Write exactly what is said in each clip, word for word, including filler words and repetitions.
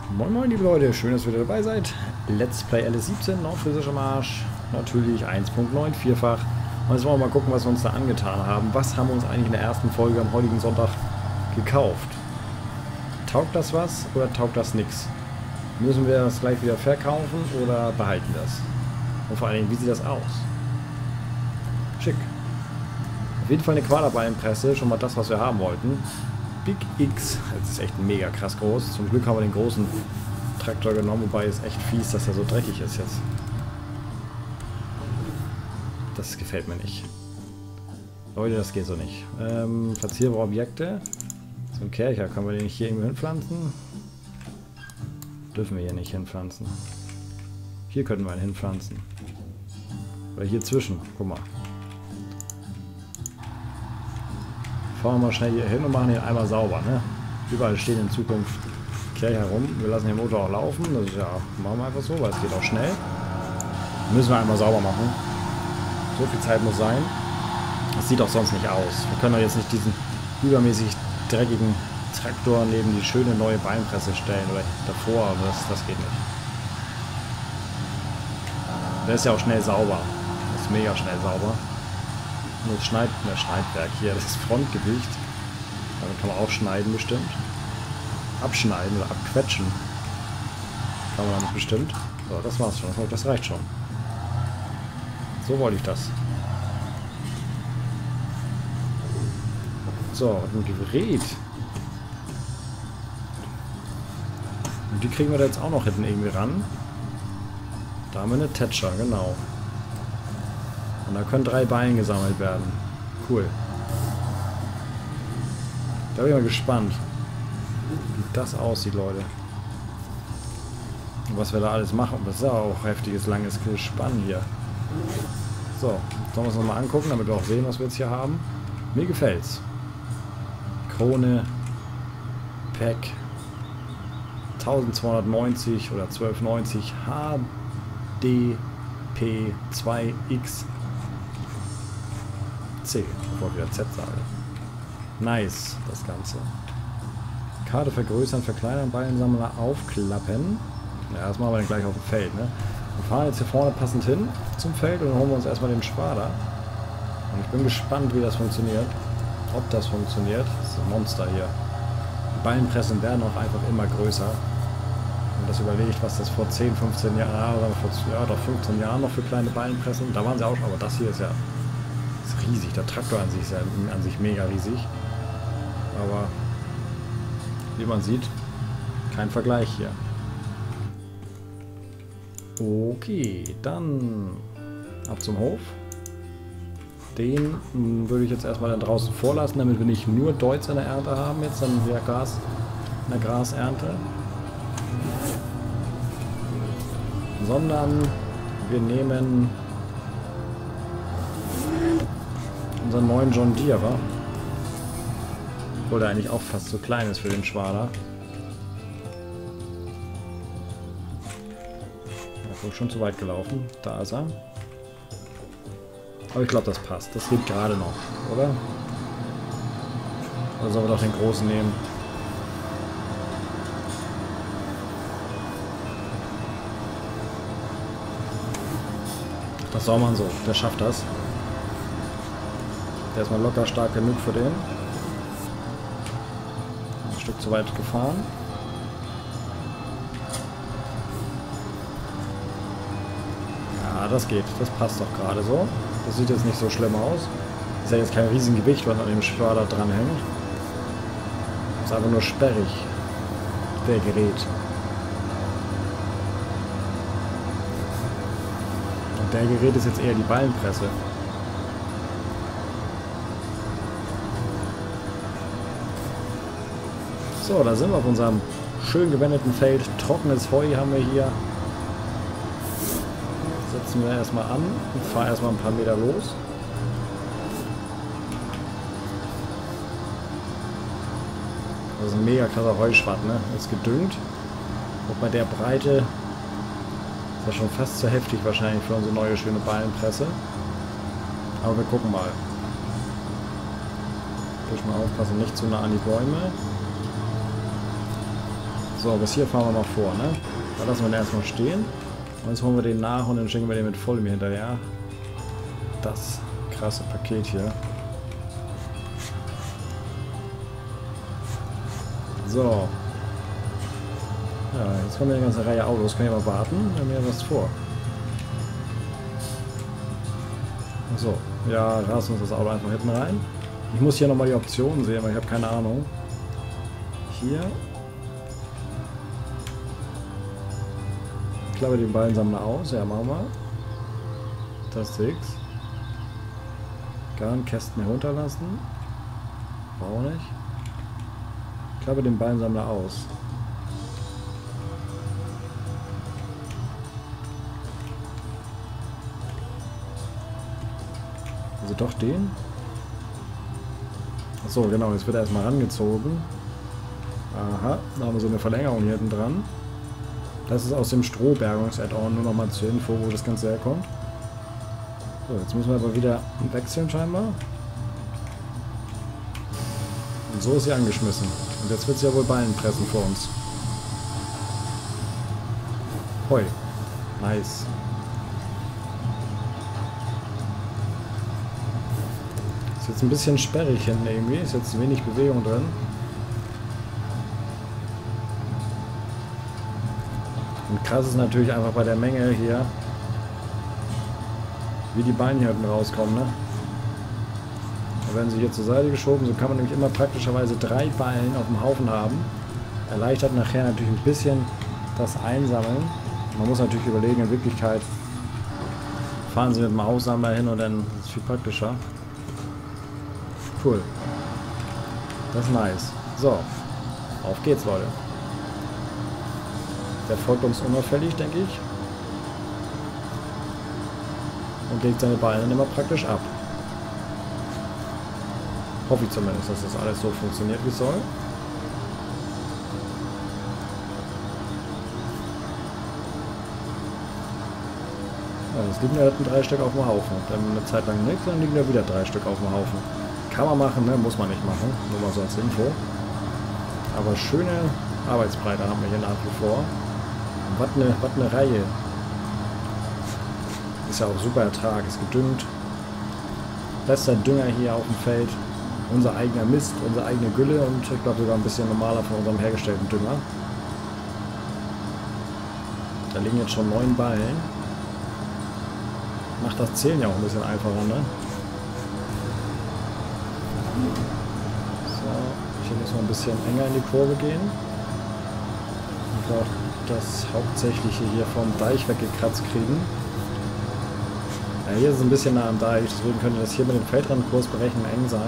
Moin moin liebe Leute, schön, dass ihr wieder dabei seid. Let's Play L S siebzehn, Nordfriesischer Marsch, natürlich eins Punkt neun, vierfach. Und jetzt wollen wir mal gucken, was wir uns da angetan haben. Was haben wir uns eigentlich in der ersten Folge am heutigen Sonntag gekauft? Taugt das was oder taugt das nichts? Müssen wir das gleich wieder verkaufen oder behalten wir das? Und vor allen Dingen, wie sieht das aus? Schick. Auf jeden Fall eine Quaderballenpresse, schon mal das, was wir haben wollten. Big X, das ist echt mega krass groß. Zum Glück haben wir den großen Traktor genommen, wobei es echt fies, dass er so dreckig ist jetzt. Das gefällt mir nicht. Leute, das geht so nicht. Ähm, platzierbare Objekte. So ein Kercher, können wir den nicht hier irgendwo hinpflanzen? Dürfen wir hier nicht hinpflanzen. Hier könnten wir ihn hinpflanzen. Oder hier zwischen, guck mal. Fahren wir mal schnell hier hin und machen den einmal sauber, ne? Überall stehen in Zukunft Kercher herum. Wir lassen den Motor auch laufen. Das ist ja, machen wir einfach so, weil es geht auch schnell. Müssen wir einmal sauber machen. So viel Zeit muss sein. Das sieht auch sonst nicht aus. Wir können doch jetzt nicht diesen übermäßig dreckigen Traktor neben die schöne neue Ballenpresse stellen oder davor. Das, das geht nicht. Der ist ja auch schnell sauber. Das ist mega schnell sauber. Und das Schneid, ne, Schneidwerk hier, das ist Frontgewicht. Damit kann man auch schneiden bestimmt. Abschneiden oder abquetschen. Kann man damit bestimmt. So, das war's schon. Das reicht schon. So wollte ich das. So, ein Gerät. Und die kriegen wir da jetzt auch noch hinten irgendwie ran. Da haben wir eine Tätscher, genau. Und da können drei Ballen gesammelt werden. Cool. Da bin ich mal gespannt, wie das aussieht, Leute. Und was wir da alles machen. Das ist ja auch heftiges, langes Gespann hier. So, sollen wir uns nochmal angucken, damit wir auch sehen, was wir jetzt hier haben. Mir gefällt's. Krone. Pack. zwölfhundertneunzig oder zwölfhundertneunzig H D P zwei X C, bevor ich wieder Z sage. Nice, das Ganze. Karte vergrößern, verkleinern, Ballensammler aufklappen. Ja, das machen wir dann gleich auf dem Feld, ne? Wir fahren jetzt hier vorne passend hin zum Feld und dann holen wir uns erstmal den Spader. Und ich bin gespannt, wie das funktioniert. Ob das funktioniert. Das ist ein Monster hier. Die Ballenpressen werden auch einfach immer größer. Und das überlegt, was das vor zehn, fünfzehn Jahren, vor, ja, doch fünfzehn Jahren noch für kleine Ballenpressen. Da waren sie auch schon, aber das hier ist ja ist riesig. Der Traktor an sich ist ja an sich mega riesig. Aber wie man sieht, kein Vergleich hier. Okay, dann ab zum Hof. Den mh, würde ich jetzt erstmal dann draußen vorlassen, damit wir nicht nur Deutz in der Ernte haben, jetzt dann wieder Gas in der Grasernte. Sondern wir nehmen unseren neuen John Deere, wa? Obwohl der eigentlich auch fast zu klein ist für den Schwader. Er ist wohl schon zu weit gelaufen. Da ist er. Aber ich glaube, das passt. Das geht gerade noch, oder? Oder sollen wir doch den großen nehmen? Das soll man so. Der schafft das. Der ist mal locker stark genug für den. Ein Stück zu weit gefahren. Ja, das geht. Das passt doch gerade so. Das sieht jetzt nicht so schlimm aus. Ist ja jetzt kein Riesengewicht, was an dem Schwader dranhängt. Ist einfach nur sperrig. Der Gerät. Und der Gerät ist jetzt eher die Ballenpresse. So, da sind wir auf unserem schön gewendeten Feld. Trockenes Heu haben wir hier. Setzen wir erstmal an und fahren erstmal ein paar Meter los. Das ist ein mega krasser Heuschwatt, ne? Ist gedüngt. Und bei der Breite ist das schon fast zu heftig wahrscheinlich für unsere neue schöne Ballenpresse. Aber wir gucken mal. Durch mal aufpassen, nicht zu nah an die Bäume. So, bis hier fahren wir mal vor, ne? Da lassen wir den erstmal stehen. Und jetzt holen wir den nach und dann schicken wir den mit voll mir hinterher. Das krasse Paket hier. So. Ja, jetzt kommt eine ganze Reihe Autos. Kann ich mal warten? Wir haben ja was vor. So. Ja, rasen uns das Auto einfach hinten rein. Ich muss hier nochmal die Optionen sehen, weil ich habe keine Ahnung. Hier. Klappe den Ballensammler aus. Ja, machen wir. Das ist X. Garnkästen herunterlassen. Brauche nicht. Klappe den Ballensammler aus. Also doch den? Achso, genau, jetzt wird er erstmal rangezogen. Aha, da haben wir so eine Verlängerung hier hinten dran. Das ist aus dem Strohbergungs-Add-on, nur nochmal zur Info, wo das Ganze herkommt. So, jetzt müssen wir aber wieder wechseln scheinbar. Und so ist sie angeschmissen. Und jetzt wird sie ja wohl Ballen pressen vor uns. Hoi. Nice. Ist jetzt ein bisschen sperrig hinten irgendwie. Ist jetzt wenig Bewegung drin. Und krass ist natürlich einfach bei der Menge hier, wie die Beine hier hinten rauskommen, ne? Da werden sie hier zur Seite geschoben. So kann man nämlich immer praktischerweise drei Ballen auf dem Haufen haben. Erleichtert nachher natürlich ein bisschen das Einsammeln. Man muss natürlich überlegen, in Wirklichkeit fahren sie mit dem Aussammler hin und dann ist es viel praktischer. Cool. Das ist nice. So, auf geht's, Leute. Der folgt uns unauffällig, denke ich. Und legt seine Beine immer praktisch ab. Hoffe ich zumindest, dass das alles so funktioniert, wie es soll. Also es liegen ja drei Stück auf dem Haufen. Dann eine Zeit lang nichts, dann liegen ja wieder drei Stück auf dem Haufen. Kann man machen, ne? Muss man nicht machen. Nur mal so als Info. Aber schöne Arbeitsbreite haben wir hier nach wie vor. Was eine, was eine Reihe. Ist ja auch super Ertrag. Ist gedüngt. Bester Dünger hier auf dem Feld. Unser eigener Mist, unsere eigene Gülle und ich glaube sogar ein bisschen normaler von unserem hergestellten Dünger. Da liegen jetzt schon neun Ballen. Macht das Zählen ja auch ein bisschen einfacher, ne? So, hier muss man ein bisschen enger in die Kurve gehen. Und auch das Hauptsächliche hier vom Deich weggekratzt kriegen. Ja, hier ist es ein bisschen nah am Deich, deswegen könnte das hier mit dem Feldrandkurs berechnen eng sein.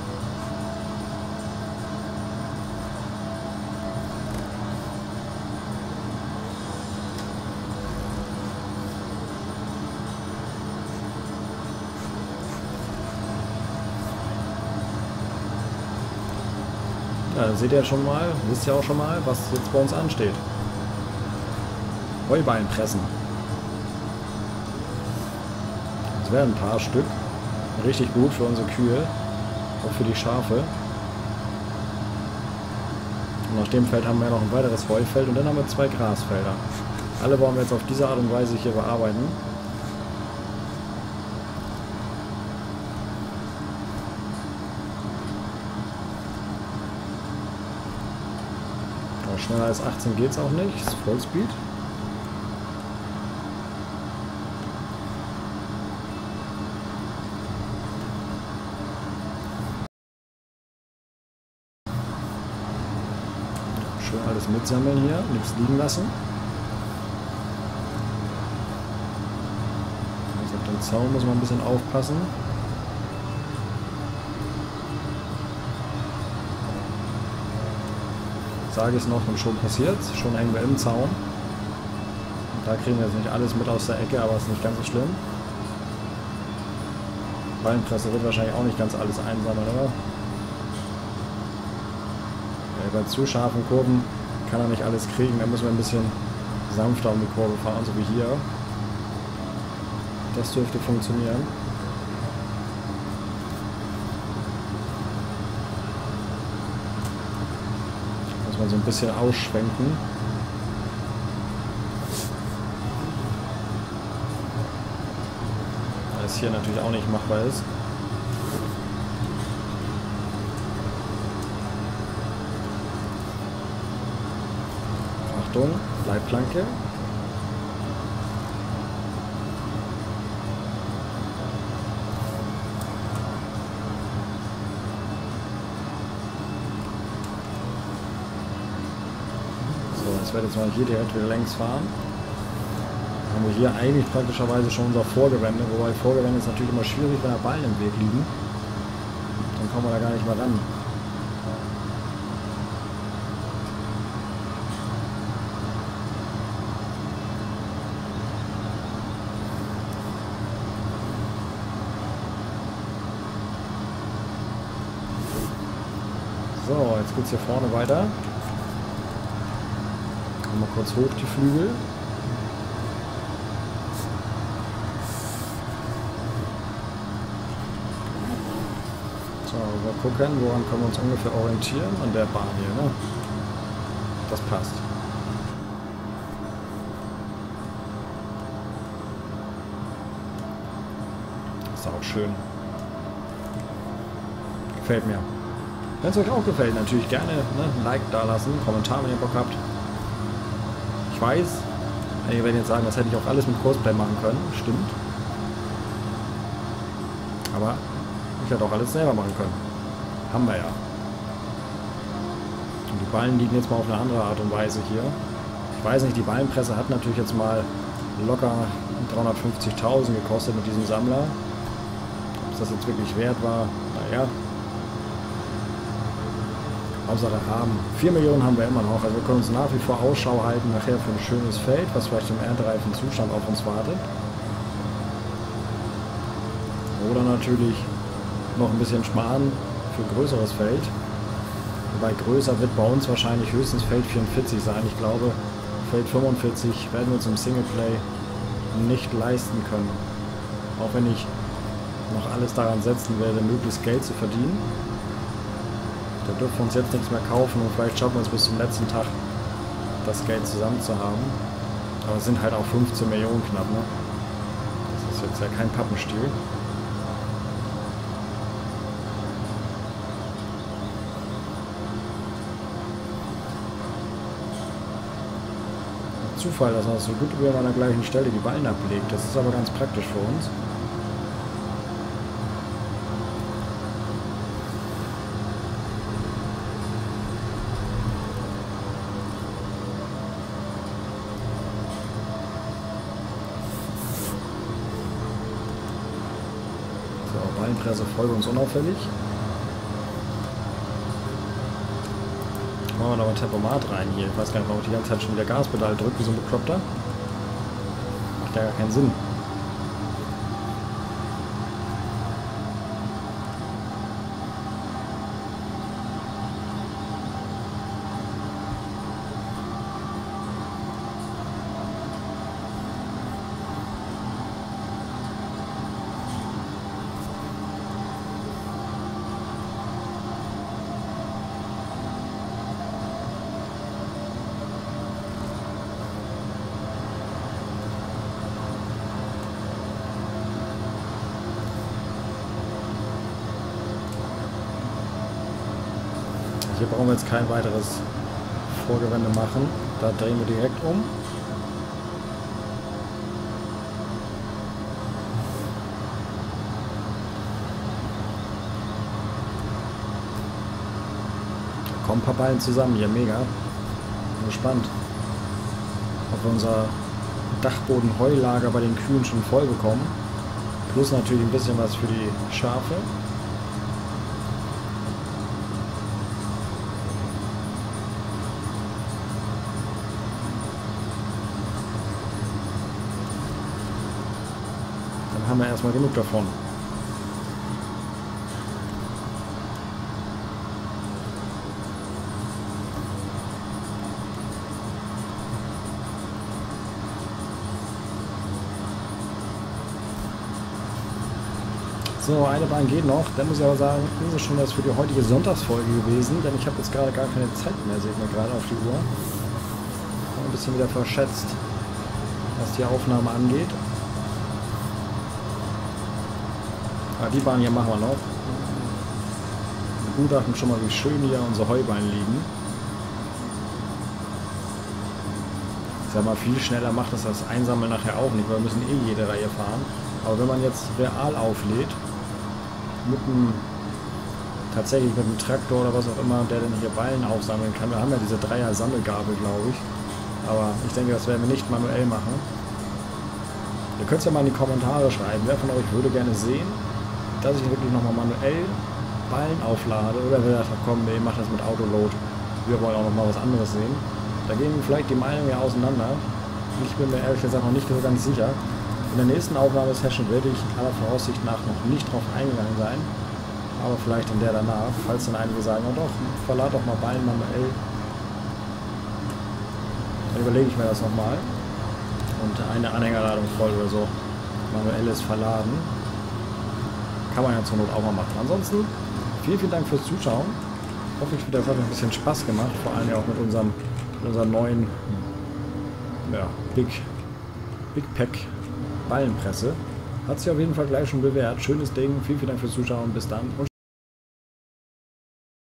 Ja, dann seht ihr schon mal, wisst ihr auch schon mal, was jetzt bei uns ansteht. Heuballen pressen. Das wären ein paar Stück. Richtig gut für unsere Kühe. Auch für die Schafe. Und nach dem Feld haben wir noch ein weiteres Heufeld und dann haben wir zwei Grasfelder. Alle wollen wir jetzt auf diese Art und Weise hier bearbeiten. Aber schneller als achtzehn geht es auch nicht. Das ist Vollspeed. Schön alles mitsammeln hier, nichts liegen lassen. Also auf den Zaun muss man ein bisschen aufpassen. Sage es noch und schon passiert. Schon hängen wir im Zaun. Und da kriegen wir jetzt nicht alles mit aus der Ecke, aber es ist nicht ganz so schlimm. Ballenpresse wird wahrscheinlich auch nicht ganz alles einsammeln, oder? Bei zu scharfen Kurven kann er nicht alles kriegen, da müssen wir ein bisschen sanfter um die Kurve fahren, so wie hier. Das dürfte funktionieren. Muss Muss man so ein bisschen ausschwenken. Weil es hier natürlich auch nicht machbar ist. Achtung, Leitplanke. Ich werde jetzt mal hier direkt wieder längs fahren. Haben wir hier eigentlich praktischerweise schon unser Vorgewende, wobei Vorgewende ist natürlich immer schwierig, wenn da Ballen im Weg liegen. Dann kommen wir da gar nicht mehr ran. So, jetzt geht es hier vorne weiter. Mal kurz hoch die Flügel. So, mal gucken, woran können wir uns ungefähr orientieren. An der Bahn hier, ne? Das passt. Ist auch schön. Gefällt mir. Wenn es euch auch gefällt, natürlich gerne ne, ein Like da lassen, Kommentar, wenn ihr Bock habt. Ich weiß, ihr werdet jetzt sagen, das hätte ich auch alles mit Cosplay machen können. Stimmt. Aber ich hätte auch alles selber machen können. Haben wir ja. Und die Ballen liegen jetzt mal auf eine andere Art und Weise hier. Ich weiß nicht, die Ballenpresse hat natürlich jetzt mal locker dreihundertfünfzigtausend gekostet mit diesem Sammler. Ob es das jetzt wirklich wert war, naja. Hauptsache haben. vier Millionen haben wir immer noch, also wir können uns nach wie vor Ausschau halten nachher für ein schönes Feld, was vielleicht im erntereifen Zustand auf uns wartet. Oder natürlich noch ein bisschen sparen für ein größeres Feld. Wobei größer wird bei uns wahrscheinlich höchstens Feld vierundvierzig sein. Ich glaube, Feld fünfundvierzig werden wir uns im Singleplay nicht leisten können. Auch wenn ich noch alles daran setzen werde, möglichst Geld zu verdienen. Da dürfen wir uns jetzt nichts mehr kaufen und vielleicht schaffen wir es bis zum letzten Tag, das Geld zusammen zu haben. Aber es sind halt auch fünfzehn Millionen knapp, ne? Das ist jetzt ja kein Pappenstiel. Zufall, dass man so gut über an der gleichen Stelle die Ballen ablegt. Das ist aber ganz praktisch für uns. Ballenpresse voll und unauffällig. Machen wir noch ein Tempomat rein hier. Ich weiß gar nicht, warum ich die ganze Zeit schon wieder Gaspedal drücke, wie so ein Bekloppter. Macht ja gar keinen Sinn. Hier brauchen wir jetzt kein weiteres Vorgewende machen. Da drehen wir direkt um. Da kommen ein paar Ballen zusammen hier, mega. Bin gespannt, ob wir unser Dachboden-Heulager bei den Kühen schon voll bekommen. Plus natürlich ein bisschen was für die Schafe. Haben wir erstmal genug davon. So, eine Bahn geht noch. Dann muss ich aber sagen, ist es schon das für die heutige Sonntagsfolge gewesen, denn ich habe jetzt gerade gar keine Zeit mehr, sehe ich mir gerade auf die Uhr. Ein bisschen wieder verschätzt, was die Aufnahme angeht. Aber die Bahn hier machen wir noch. Wir begutachten schon mal, wie schön hier unsere Heuballen liegen. Ich sag mal, viel schneller macht das das Einsammeln nachher auch nicht, weil wir müssen eh jede Reihe fahren. Aber wenn man jetzt real auflädt, mit einem, tatsächlich mit einem Traktor oder was auch immer, der dann hier Ballen aufsammeln kann. Wir haben ja diese Dreier-Sammelgabel, glaube ich. Aber ich denke, das werden wir nicht manuell machen. Ihr könnt es ja mal in die Kommentare schreiben, wer von euch würde gerne sehen, dass ich wirklich nochmal manuell Ballen auflade. Oder wer sagt, komm, nee, mach das mit Autoload. Wir wollen auch nochmal was anderes sehen. Da gehen vielleicht die Meinungen ja auseinander. Ich bin mir ehrlich gesagt noch nicht so ganz sicher. In der nächsten Aufnahmesession werde ich aller Voraussicht nach noch nicht drauf eingegangen sein. Aber vielleicht in der danach, falls dann einige sagen, oh doch, verlad doch mal Ballen manuell. Dann überlege ich mir das nochmal. Und eine Anhängerladung voll oder so. Manuelles Verladen. Kann man ja zur Not auch mal machen. Ansonsten, vielen, vielen Dank fürs Zuschauen. Hoffentlich das hat ein bisschen Spaß gemacht. Vor allem auch mit unserem mit unserer neuen ja, Big, Big Pack Ballenpresse. Hat sich auf jeden Fall gleich schon bewährt. Schönes Ding. Vielen, vielen Dank fürs Zuschauen. Bis dann und